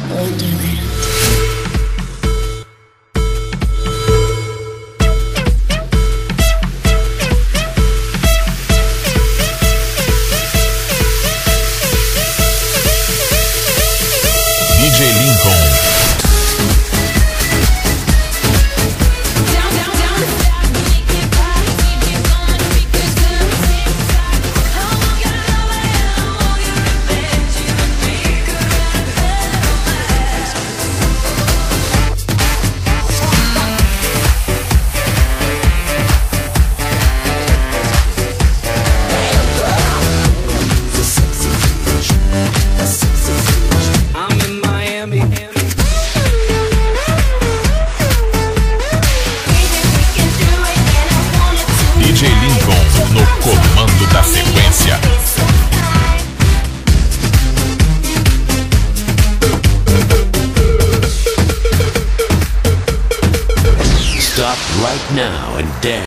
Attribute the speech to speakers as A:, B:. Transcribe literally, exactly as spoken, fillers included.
A: Wonderland.
B: D J Lincoln. D J Lincoln no comando da sequência.
C: Stop right now and dance.